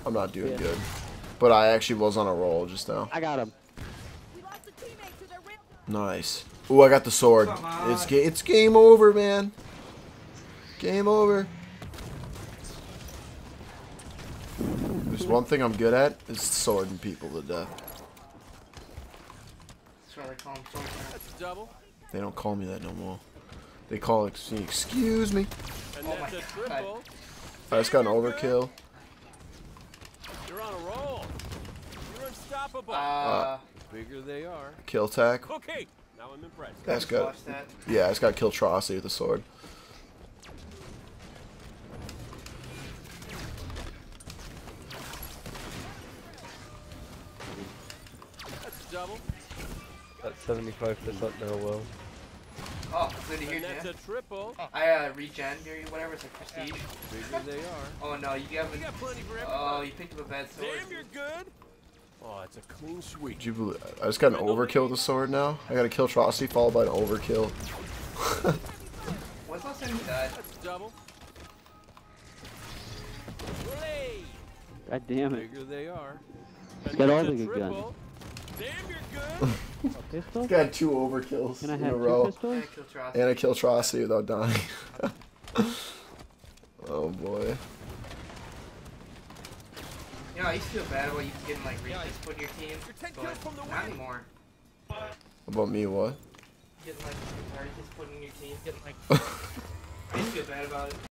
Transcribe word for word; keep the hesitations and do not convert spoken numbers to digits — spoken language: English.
I'm not doing Yeah. good. But I actually was on a roll just now. I got him. Nice. Ooh, I got the sword. It's ga it's game over, man. Game over. There's one thing I'm good at, is swording people to death. That's why they call him Swordchain. That's a double. They don't call me that no more. They call it, excuse me. And Oh that's my a triple. I just got an overkill. You're on a roll. You're unstoppable. Uh, Bigger they are. Kill tack. Okay, now I'm impressed. That's just good. watch that. Yeah, I just got kill Trossi with the sword. That's a double. That's seventy-five percent now, Will. Oh, good to hear, And that's Jim. a triple. I uh, regen or whatever, it's like prestige. Bigger they are. Oh no, you haven't. We got plenty for Oh, everybody. you picked up a bad sword. Damn, you're good. Oh, it's a clean sweep. Did you believe, I just got an overkill with the sword now. I got a kill Trossi followed by an overkill. When's the last time you died? That's a double. Hooray! God damn it. Bigger they are. And Got that's all a the good triple. Damn, you're good. A pistol? Got two overkills Can I in have a two row. pistols? And kill Trossi. And I kill Trossi without dying. Oh boy. You know, I used to feel bad about you getting like Regis put in your team, You're ten but kills from the not win. anymore. About me, what? Getting like Regis put in your team, getting like. I used to feel bad about it.